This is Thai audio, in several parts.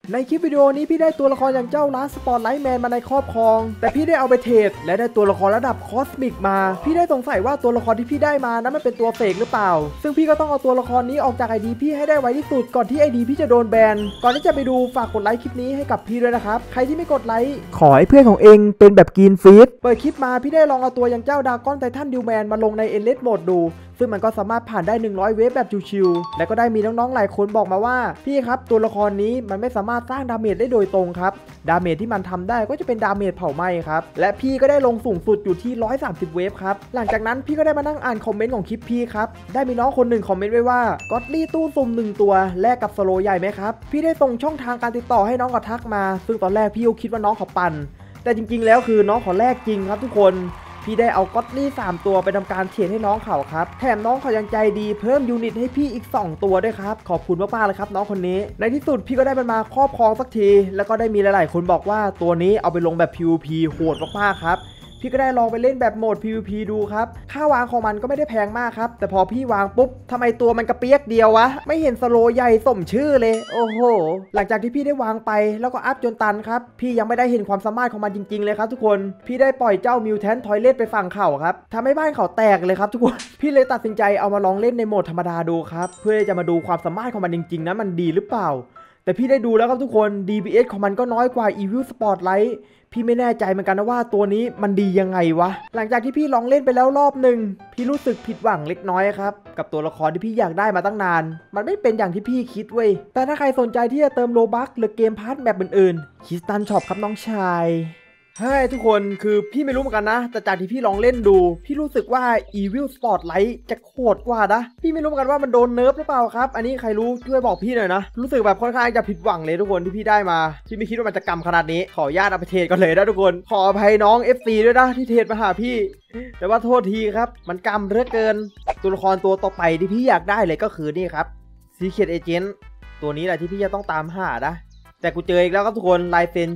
ในคลิปวิดีโอนี้พี่ได้ตัวละครอย่างเจ้าลาสปอร์ตไลท์แมนมาในครอบครองแต่พี่ได้เอาไปเทรดและได้ตัวละครระดับคอสมิกมาพี่ได้สงสัยว่าตัวละครที่พี่ได้มานั้นมันเป็นตัวเฟกหรือเปล่าซึ่งพี่ก็ต้องเอาตัวละครนี้ออกจาก ID พี่ให้ได้ไวที่สุดก่อนที่ ID พี่จะโดนแบนก่อนที่จะไปดูฝากกดไลค์คลิปนี้ให้กับพี่ด้วยนะครับใครที่ไม่กดไลค์ขอให้เพื่อนของเองเป็นแบบกรีนฟีดเปิดคลิปมาพี่ได้ลองเอาตัวอย่างเจ้าดากอนไททันดิวแมนมาลงในเอเลสโหมดดูซึ่งมันก็สามารถผ่านได้100เวฟแบบชิวๆและก็ได้มีน้องๆหลายคนบอกมาว่าพี่ครับตัวละครนี้มันไม่สามารถสร้างดาเมจได้โดยตรงครับดาเมจที่มันทำได้ก็จะเป็นดาเมจเผาไหม้ครับและพี่ก็ได้ลงสูงสุดอยู่ที่130เวฟครับหลังจากนั้นพี่ก็ได้มานั่งอ่านคอมเมนต์ของคลิปพี่ครับได้มีน้องคนหนึ่งคอมเมนต์ไว้ว่าก็อดลี่ตู้ซุ่ม1ตัวแลกกับสโลใหญ่ไหมครับพี่ได้ส่งช่องทางการติดต่อให้น้องเขาทักมาซึ่งตอนแรกพี่ก็คิดว่าน้องเขาปั่นแต่จริงๆแล้วคือน้องเขาแลกจริงครับทุกคนพี่ได้เอาก็อดลี่3ตัวไปทำการเทรดให้น้องเขาครับแถมน้องเขายังใจดีเพิ่มยูนิตให้พี่อีก2ตัวด้วยครับขอบคุณมากๆเลยครับน้องคนนี้ในที่สุดพี่ก็ได้มันมาครอบครองสักทีแล้วก็ได้มีหลายๆคนบอกว่าตัวนี้เอาไปลงแบบ PVP โหดมากๆครับพี่ก็ได้ลองไปเล่นแบบโหมด PVP ดูครับค่าวางของมันก็ไม่ได้แพงมากครับแต่พอพี่วางปุ๊บทำไมตัวมันกระเปียกเดียววะไม่เห็นสโลใหญ่สมชื่อเลยโอ้โหหลังจากที่พี่ได้วางไปแล้วก็อัพจนตันครับพี่ยังไม่ได้เห็นความสามารถของมันจริงๆเลยครับทุกคนพี่ได้ปล่อยเจ้ามิวแทนทอยเลทไปฝั่งเขาครับทำให้บ้านเขาแตกเลยครับทุกคนพี่เลยตัดสินใจเอามาลองเล่นในโหมดธรรมดาดูครับเพื่อจะมาดูความสามารถของมันจริงๆนะมันดีหรือเปล่าแต่พี่ได้ดูแล้วครับทุกคน DPS ของมันก็น้อยกว่า Evil Spotlight พี่ไม่แน่ใจเหมือนกันนะว่าตัวนี้มันดียังไงวะหลังจากที่พี่ลองเล่นไปแล้วรอบหนึ่งพี่รู้สึกผิดหวังเล็กน้อยครับกับตัวละครที่พี่อยากได้มาตั้งนานมันไม่เป็นอย่างที่พี่คิดเว้ยแต่ถ้าใครสนใจที่จะเติมโลบัคหรือเกมพาร์ทแบบอื่นๆคิสตันช็อปครับน้องชายเฮ้ยทุกคนคือพี่ไม่รู้เหมือนกันนะแต่จากที่พี่ลองเล่นดูพี่รู้สึกว่า Evil Spotlight จะโคตรกว่านะพี่ไม่รู้เหมือนกันว่ามันโดนเนิร์ฟหรือเปล่าครับอันนี้ใครรู้ช่วยบอกพี่หน่อยนะรู้สึกแบบค่อนข้างจะผิดหวังเลยทุกคนที่พี่ได้มาพี่ไม่คิดว่ามันจะกำขนาดนี้ขออนุญาตเอาไปเทรดกันเลยนะทุกคนขออภัยน้อง FC ด้วยนะที่เทรดมาหาพี่แต่ว่าโทษทีครับมันกำเหลือเกินตัวละครตัวต่อไปที่พี่อยากได้เลยก็คือนี่ครับ Secret Agent ตัวนี้แหละที่พี่จะต้องตามหานะแต่กูเจออีกแล้วครับทุกคนลายเซ็น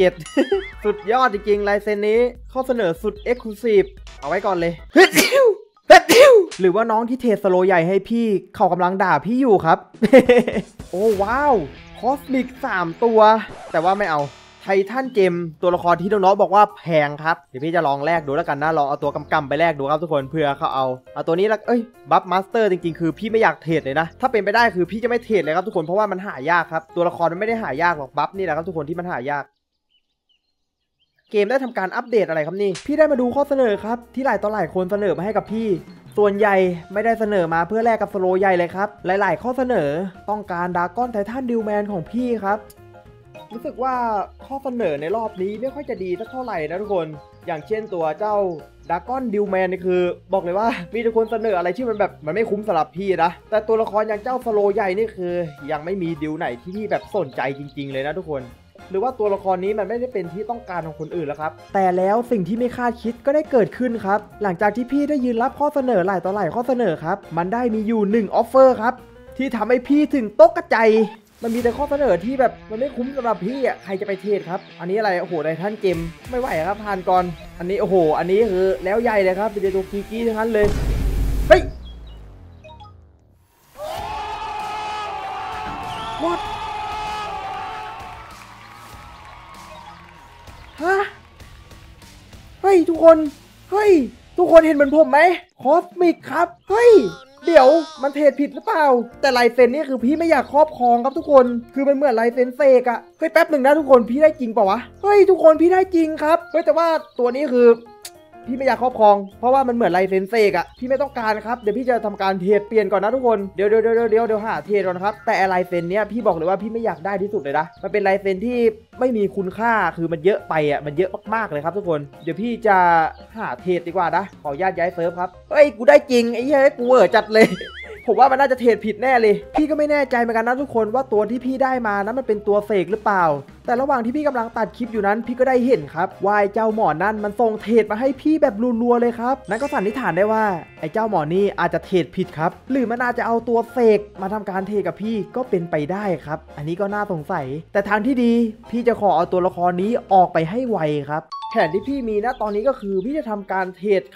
777 สุดยอดจริงๆลายเซ็นนี้ข้อเสนอสุด Exclusive เอาไว้ก่อนเลยหรือว่าน้องที่เทสโลใหญ่ให้พี่เขากำลังด่าพี่อยู่ครับ โอ้ว้าวคอสมิก3ตัวแต่ว่าไม่เอาไททันเจมตัวละครที่น้องๆบอกว่าแพงครับเดี๋ยวพี่จะลองแลกดูแล้วกันนะลองเอาตัวกำไปแลกดูครับทุกคนเพื่อเขาเอาตัวนี้แล้วบัฟมาสเตอร์จริงๆคือพี่ไม่อยากเทรดเลยนะถ้าเป็นไปได้คือพี่จะไม่เทรดเลยครับทุกคนเพราะว่ามันหายากครับตัวละครมันไม่ได้หายากหรอกบัฟนี่แหละครับทุกคนที่มันหายากเกมได้ทำการอัปเดตอะไรครับนี่พี่ได้มาดูข้อเสนอครับที่หลายต่อหลายคนเสนอมาให้กับพี่ส่วนใหญ่ไม่ได้เสนอมาเพื่อแลกกับสโลใหญ่เลยครับหลายๆข้อเสนอต้องการดากอนไททันดิวแมนของพี่ครับรู้สึกว่าข้อเสนอในรอบนี้ไม่ค่อยจะดีสักเท่าไหร่นะทุกคนอย่างเช่นตัวเจ้าดากอนดิวแมนนี่คือบอกเลยว่ามีทุกคนเสนออะไรที่มันแบบมันไม่คุ้มสำหรับพี่นะแต่ตัวละครอย่างเจ้าสโลใหญ่นี่คือยังไม่มีดิวไหนที่พี่แบบสนใจจริงๆเลยนะทุกคนหรือว่าตัวละครนี้มันไม่ได้เป็นที่ต้องการของคนอื่นแล้วครับแต่แล้วสิ่งที่ไม่คาดคิดก็ได้เกิดขึ้นครับหลังจากที่พี่ได้ยืนรับข้อเสนอหลายต่อหลายข้อเสนอครับมันได้มีอยู่1ออฟเฟอร์ครับที่ทำให้พี่ถึงตกใจมันมีแต่ข้อเสนอที่แบบมันไม่คุ้มสำหรับพี่อ่ะใครจะไปเทรดครับอันนี้อะไรโอ้โหไททันเกมไม่ไหวครับผ่านก่อนอันนี้โอ้โหอันนี้คือแล้วใหญ่เลยครับเป็นตัวกีกี้ทั้งนั้นเลยเฮ้ย Whatฮะเฮ้ยทุกคนเฮ้ยทุกคนเห็นเหมือนผมไหมคอสมิกครับเฮ้ยเดี๋ยวมันเทรดผิดหรือเปล่าแต่ลายเซ็นนี่คือพี่ไม่อยากครอบครองครับทุกคนคือมันเหมือนลายเซ็นเฟกอะเฮ้ยแป๊บหนึ่งนะทุกคนพี่ได้จริงเปล่าวะเฮ้ยทุกคนพี่ได้จริงครับเฮ้ยแต่ว่าตัวนี้คือพี่ไม่อยากครอบครองเพราะว่ามันเหมือนลายเซ็นเฟกอะพี่ไม่ต้องการครับเดี๋ยวพี่จะทำการเทรดเปลี่ยนก่อนนะทุกคนเดี๋ยวหาเทรดก่อนครับแต่ลายเซ็นเนี้ยพี่บอกเลยว่าพี่ไม่อยากได้ที่สุดเลยนะมันเป็นลายเซ็นที่ไม่มีคุณค่าคือมันเยอะไปอ่ะมันเยอะมากๆเลยครับทุกคนเดี๋ยวพี่จะหาเทรดดีกว่านะขออนุญาตย้ายเซิร์ฟครับเฮ้ยกูได้จริงไอ้เหี้ยกูเวอร์จัดเลย ผมว่ามันน่าจะเทรดผิดแน่เลยพี่ก็ไม่แน่ใจเหมือนกันนะทุกคนว่าตัวที่พี่ได้มานั้นมันเป็นตัวเฟกหรือเปล่าแต่ระหว่างที่พี่กำลังตัดคลิปอยู่นั้นพี่ก็ได้เห็นครับว่าไอ้เจ้าหมอนั่นมันส่งเทรดมาให้พี่แบบรัวๆเลยครับนั่นก็สันนิษฐานได้ว่าไอ้เจ้าหมอนี่อาจจะเทรดผิดครับหรือมันอาจจะเอาตัวเฟกมาทำการเทรดกับพี่ก็เป็นไปได้ครับอันนี้ก็น่าสงสัยแต่ทางที่ดีพี่จะขอเอาตัวละครนี้ออกไปให้ไวครับแผนที่พี่มีนะตอนนี้ก็คือพี่จะทำการเทรดครับเท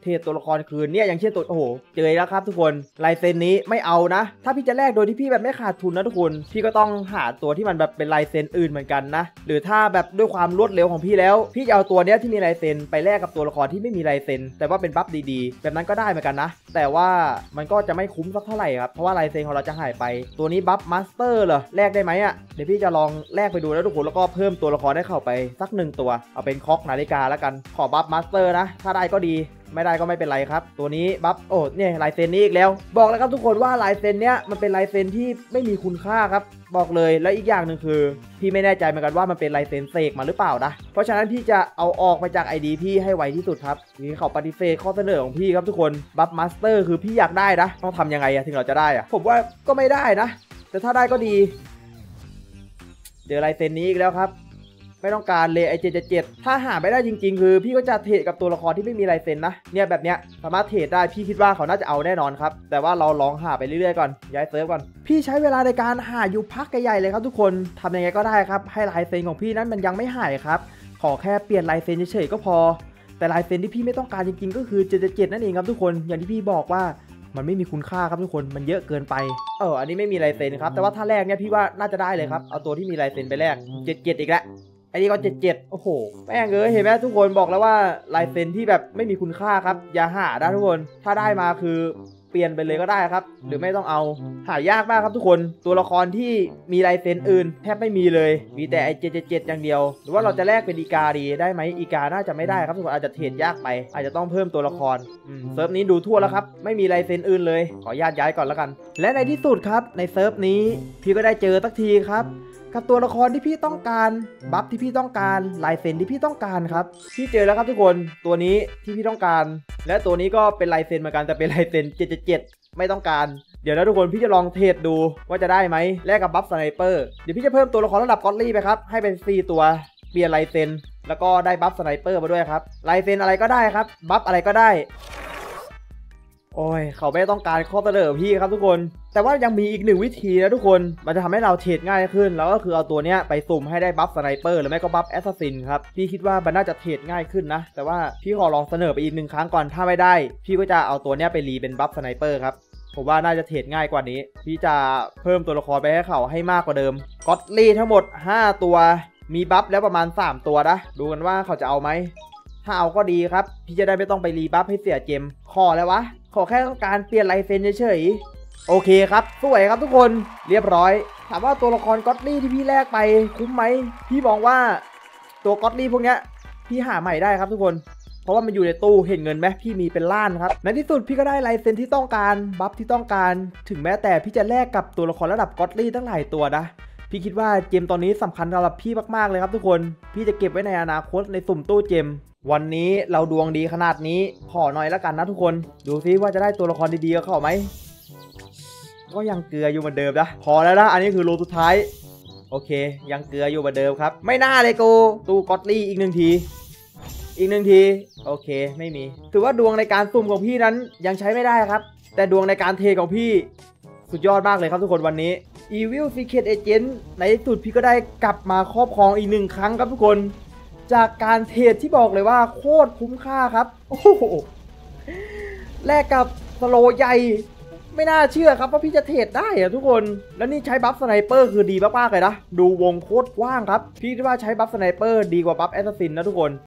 ทรดตัวละครคืนเนี่ยอย่างเช่นตัวโอ้โหเจอแล้วครับทุกคนลายเซ็นนี้ไม่เอานะถ้าพี่จะแลกโดยที่พี่แบบไม่ขาดทุนนะทุกคนพี่ก็ต้องหาตัวที่มันแบบเป็นลายเซ็นอื่นเหมือนกันนะหรือถ้าแบบด้วยความรวดเร็วของพี่แล้วพี่จะเอาตัวเนี้ยที่มีลายเซ็นไปแลกกับตัวละครที่ไม่มีลายเซ็นแต่ว่าเป็นบัฟดีๆแบบนั้นก็ได้เหมือนกันนะแต่ว่ามันก็จะไม่คุ้มสักเท่าไหร่ครับเพราะว่าลายเซ็นของเราจะหายไปตัวนี้บัฟมาสเตอร์เหรอแลกได้ไหมอ่ะเดี๋ยวพี่จะลองแลกไปดูแล้วทุกคนแล้วก็เพิ่มตัวละครได้เข้าไปสัก1ตัวเอาเป็นคอกนาฬิกาแล้วกันขอบัฟมาสเตอร์นะถ้าได้ก็ดีไม่ได้ก็ไม่เป็นไรครับตัวนี้บัฟโอ้เนี่ยลายเซ็นนี้อีกแล้วบอกแล้วครับทุกคนว่าลายเซ็นเนี้ยมันเป็นลายเซ็นที่ไม่มีคุณค่าครับบอกเลยแล้วอีกอย่างหนึ่งคือพี่ไม่แน่ใจเหมือนกันว่ามันเป็นลายเซ็นเสกมาหรือเปล่านะเพราะฉะนั้นพี่จะเอาออกไปจาก ID พี่ให้ไวที่สุดครับนี่เขาปฏิเสธข้อเสนอของพี่ครับทุกคนบัฟมาสเตอร์คือพี่อยากได้นะต้องทำยังไงถึงเราจะได้ผมว่าก็ไม่ได้นะแต่ถ้าได้ก็ดีเดี๋ยวลายเซ็นนี้อีกแล้วครับไม่ต้องการเลยไอ777ถ้าหาไม่ได้จริงๆคือพี่ก็จะเทรดกับตัวละครที่ไม่มีลายเซ็นนะเนี่ยแบบเนี้ยสามารถเทรดได้พี่คิดว่าเขาน่าจะเอาแน่นอนครับแต่ว่าเราลองหาไปเรื่อยๆก่อนย้ายเซิร์ฟก่อนพี่ใช้เวลาในการหาอยู่พักใหญ่ๆเลยครับทุกคนทำยังไงก็ได้ครับให้ลายเซ็นของพี่นั้นมันยังไม่หายครับขอแค่เปลี่ยนลายเซ็นเฉยๆก็พอแต่ลายเซ็นที่พี่ไม่ต้องการจริงๆก็คือ777นั่นเองครับทุกคนอย่างที่พี่บอกว่ามันไม่มีคุณค่าครับทุกคนมันเยอะเกินไปอันนี้ไม่มีลายเซ็นครับแต่ว่าถ้าแรกเนี่ยพี่ว่าน่าจะได้เลยครับเอาตัวที่มีลายเซ็นไปแลก77อีกแล้วไอ้นี่ก็77โอ้โหแม่งเห็นไหมทุกคนบอกแล้วว่าลายเซ็นที่แบบไม่มีคุณค่าครับอย่าหาได้ทุกคนถ้าได้มาคือเปลี่ยนไปเลยก็ได้ครับหรือไม่ต้องเอาหายากมากครับทุกคนตัวละครที่มีลายเซ็นอื่นแทบไม่มีเลยมีแต่ไอ้777อย่างเดียวหรือว่าเราจะแลกเป็นอีกาดีได้ไหมอีกาน่าจะไม่ได้ครับทุกคนอาจจะเทรดยากไปอาจจะต้องเพิ่มตัวละครเซิร์ฟนี้ดูทั่วแล้วครับไม่มีลายเซ็นอื่นเลยขออนุญาตย้ายก่อนแล้วกันและในที่สุดครับในเซิร์ฟนี้พี่ก็ได้เจอสักทีครับกับตัวละครที่พี่ต้องการบัฟที่พี่ต้องการลายเซ็นที่พี่ต้องการครับพี่เจอแล้วครับทุกคนตัวนี้ที่พี่ต้องการและตัวนี้ก็เป็นลายเซ็นเหมือนกันแต่เป็นลายเซ็น777ไม่ต้องการเดี๋ยวนะทุกคนพี่จะลองเทรดดูว่าจะได้ไหมแลกกับบัฟสไนเปอร์เดี๋ยวพี่จะเพิ่มตัวละครระดับก็อดลี่ไปครับให้เป็น4ตัวเปลี่ยนลายเซ็นแล้วก็ได้บัฟสไนเปอร์มาด้วยครับลายเซ็นอะไรก็ได้ครับบัฟอะไรก็ได้โอ้ยเขาไม่ต้องการข้อเสนอพี่ครับทุกคนแต่ว่ายังมีอีก1วิธีนะทุกคนมันจะทำให้เราเทรดง่ายขึ้นแล้วก็คือเอาตัวเนี้ยไปสุ่มให้ได้บัฟสไนเปอร์หรือไม่ก็บัฟแอสซัสซินครับพี่คิดว่ามันน่าจะเทรดง่ายขึ้นนะแต่ว่าพี่ขอลองเสนอไปอีก1ครั้งก่อนถ้าไม่ได้พี่ก็จะเอาตัวเนี้ยไปรีเป็นบัฟสไนเปอร์ครับผมว่าน่าจะเทรดง่ายกว่านี้พี่จะเพิ่มตัวละครไปให้เขาให้มากกว่าเดิมก็อดลี่ทั้งหมด5ตัวมีบัฟแล้วประมาณ3ตัวนะดูกันว่าเขาจะเอาไหมถ้าเอาก็ดีครับพี่จะได้ไม่ต้องไปรีบัฟให้เสียเจมขอแล้ววะขอแค่ต้องการเปลี่ยนลายเซ็นเฉยๆโอเคครับสวยครับทุกคนเรียบร้อยถามว่าตัวละครก็อดลี่ที่พี่แลกไปคุ้มไหมพี่มองว่าตัวก็อดลี่พวกเนี้ยพี่หาใหม่ได้ครับทุกคนเพราะว่ามันอยู่ในตู้เห็นเงินไหมพี่มีเป็นล้านครับในที่สุดพี่ก็ได้ลายเซ็นที่ต้องการบัฟที่ต้องการถึงแม้แต่พี่จะแลกกับตัวละครระดับก็อดลี่ตั้งหลายตัวนะพี่คิดว่าเจมตอนนี้สำคัญสำหรับพี่มากๆเลยครับทุกคนพี่จะเก็บไว้ในอนาคตในสุ่มตู้เจมวันนี้เราดวงดีขนาดนี้ขอหน่อยแล้วกันนะทุกคนดูซิว่าจะได้ตัวละครดีๆเข้าไหมก็ยังเกลืออยู่เหมือนเดิมนะพอแล้วนะอันนี้คือโลสุดท้ายโอเคยังเกลืออยู่เหมือนเดิมครับไม่น่าเลยกูตู้ก็อดลี่อีก1ทีโอเคไม่มีถือว่าดวงในการสุ่มของพี่นั้นยังใช้ไม่ได้ครับแต่ดวงในการเทของพี่สุดยอดมากเลยครับทุกคนวันนี้ Evil Secret Agent ในที่สุดพี่ก็ได้กลับมาครอบครองอีก1ครั้งครับทุกคนจากการเทรดที่บอกเลยว่าโคตรคุ้มค่าครับโอ้โหแลกกับสโลใหญ่ไม่น่าเชื่อครับว่าพี่จะเทรดได้อะทุกคนแล้วนี่ใช้บัฟสไนเปอร์คือดีมากๆเลยนะดูวงโคตรกว้างครับพี่คิดว่าใช้บัฟสไนเปอร์ดีกว่าบัฟแอสซัสซินนะทุกคน